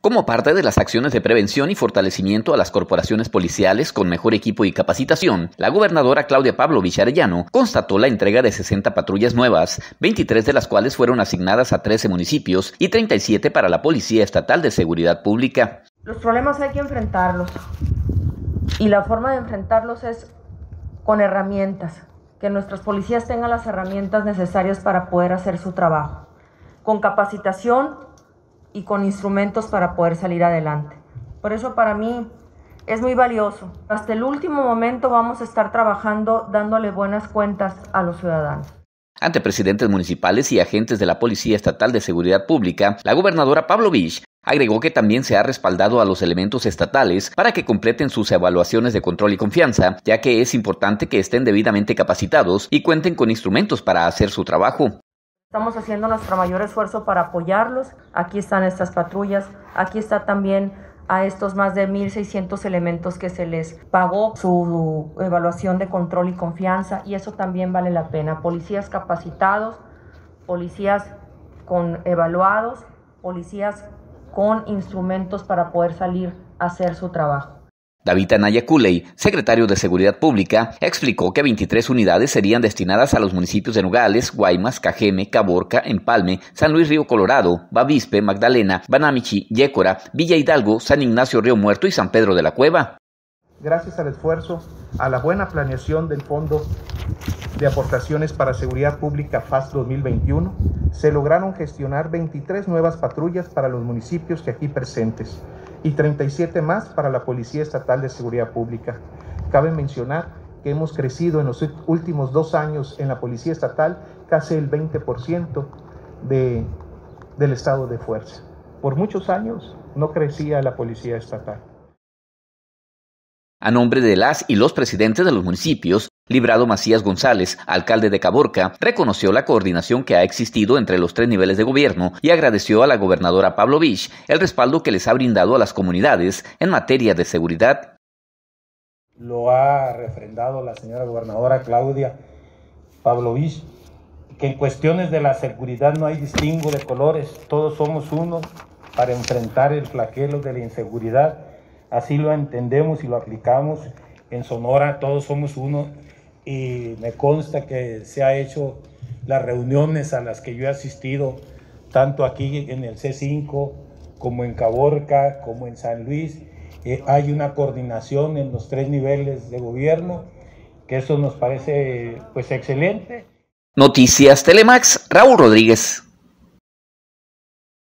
Como parte de las acciones de prevención y fortalecimiento a las corporaciones policiales con mejor equipo y capacitación, la gobernadora Claudia Pavlovich Arellano constató la entrega de 60 patrullas nuevas, 23 de las cuales fueron asignadas a 13 municipios y 37 para la Policía Estatal de Seguridad Pública. Los problemas hay que enfrentarlos y la forma de enfrentarlos es con herramientas, que nuestros policías tengan las herramientas necesarias para poder hacer su trabajo, con capacitación y con instrumentos para poder salir adelante. Por eso para mí es muy valioso. Hasta el último momento vamos a estar trabajando dándole buenas cuentas a los ciudadanos. Ante presidentes municipales y agentes de la Policía Estatal de Seguridad Pública, la gobernadora Pavlovich agregó que también se ha respaldado a los elementos estatales para que completen sus evaluaciones de control y confianza, ya que es importante que estén debidamente capacitados y cuenten con instrumentos para hacer su trabajo. Estamos haciendo nuestro mayor esfuerzo para apoyarlos. Aquí están estas patrullas, aquí está también a estos más de 1,600 elementos que se les pagó su evaluación de control y confianza, y eso también vale la pena. Policías capacitados, policías con evaluados, policías con instrumentos para poder salir a hacer su trabajo. David Anaya Culey, secretario de Seguridad Pública, explicó que 23 unidades serían destinadas a los municipios de Nogales, Guaymas, Cajeme, Caborca, Empalme, San Luis Río Colorado, Bavispe, Magdalena, Banamichi, Yécora, Villa Hidalgo, San Ignacio Río Muerto y San Pedro de la Cueva. Gracias al esfuerzo, a la buena planeación del Fondo de Aportaciones para Seguridad Pública FAS 2021, se lograron gestionar 23 nuevas patrullas para los municipios que aquí presentes y 37 más para la Policía Estatal de Seguridad Pública. Cabe mencionar que hemos crecido en los últimos 2 años en la Policía Estatal casi el 20% del estado de fuerza. Por muchos años no crecía la Policía Estatal. A nombre de las y los presidentes de los municipios, Librado Macías González, alcalde de Caborca, reconoció la coordinación que ha existido entre los 3 niveles de gobierno y agradeció a la gobernadora Pavlovich el respaldo que les ha brindado a las comunidades en materia de seguridad. Lo ha refrendado la señora gobernadora Claudia Pavlovich, que en cuestiones de la seguridad no hay distingo de colores, todos somos uno para enfrentar el flagelo de la inseguridad. Así lo entendemos y lo aplicamos en Sonora, todos somos uno, y me consta que se han hecho las reuniones a las que yo he asistido, tanto aquí en el C5, como en Caborca, como en San Luis. Hay una coordinación en los 3 niveles de gobierno, que eso nos parece pues excelente. Noticias Telemax, Raúl Rodríguez.